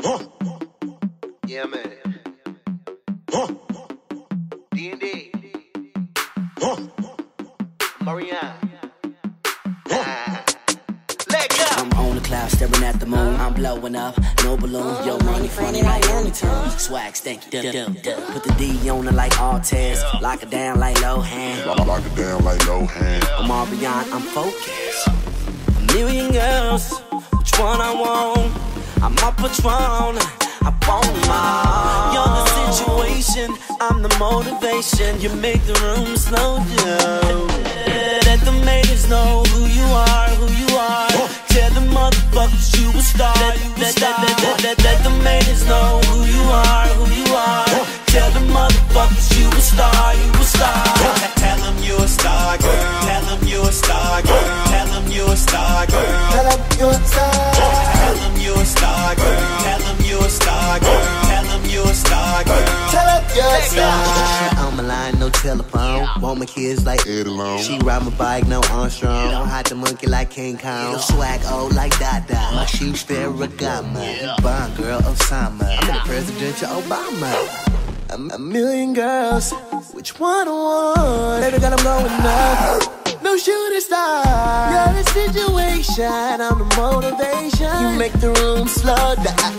Yeah, man. D&D. Omarion. I'm on the cloud, staring at the moon. I'm blowing up, no balloon. Yo, money funny like Looney Tunes. Swag stanky, put the D on it like Altez. Lock it down like Lohan. Lock it down like Lohan. Omarion, I'm focused. A million girls, which one I want? I'm a Patron, I want them all. You're the situation, I'm the motivation. You make the room slow down. Let the haters know who you are, who you are. Tell the motherfuckers you a star, you a star. Let the haters know who you are, who you are. Tell the motherfuckers you a star, you a star. Tell them you a star, girl. Tell them you a star, girl. Tell them you a star, girl. Tell them you a star. Tell them you a star, girl. Tell them you a star, girl. Tell them you a star, girl. Tell them you a star. On my line, no telephone. Want my kids like Ed alone. She ride my bike, no Armstrong. Don't hide the monkey like King Kong. Swag old like Dada. My shoes Ferragamo. Bond girl Osama. I'm the presidential Obama. A million girls, which one I want? Baby girl, I'm going up. No shooting star. You're the situation, I'm the motivation. You make the room slow down.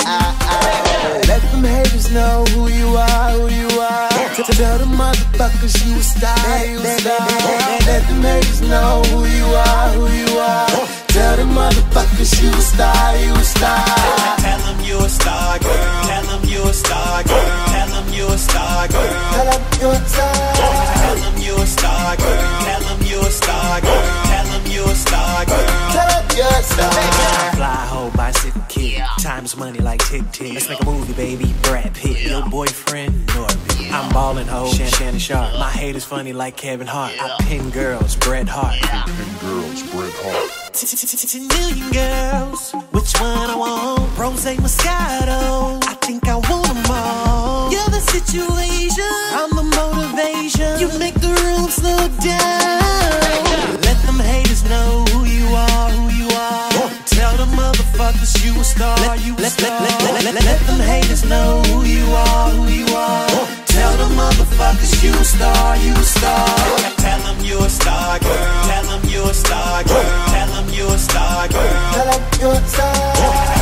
Let them haters know who you are, who you are. Tell the motherfuckers you a star, you a star. Let them haters know who you are, who you are. Tell the motherfuckers you a star, you a star. Tell them you a star, girl. Tell them you a star, girl. Tell them you a star, girl. Tell them you a star. Tell them you a star, girl. Tell them you a star, girl. Tell them you a star, girl. Tell them you a star. Fly hoe, bicycle kid. Time's money like tick-tick. Let's make a movie, baby. Brad Pitt, your boyfriend, Norby. I'm ballin' ho, Shannon Sharp. My hate is funny like Kevin Hart. I pin girls, Bret Hart. Pin girls, Bret Hart. 10 million girls, which one I want? Rose Moscato, I think I want them all. You're the situation, I'm the motivation. You make the room slow down. Let them haters know who you are, who you are. Tell the motherfuckers you a star, you a star. Let them haters know who you are, who you are. Tell the motherfuckers you a star, you a star. Tell them you a star, girl. Tell them you a star, girl. Tell them you a star, girl. Tell them you a star.